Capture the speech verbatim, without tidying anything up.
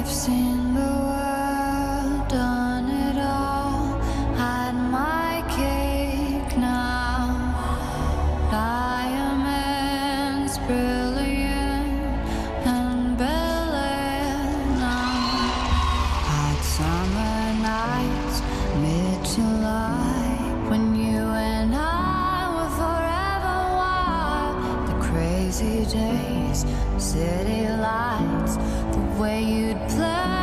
I've seen the world, done it all, had my cake now. Diamonds brilliant and brilliant now. Hot summer nights, mid-July, when you and I were forever wild. The crazy days, city lights, the way you'd play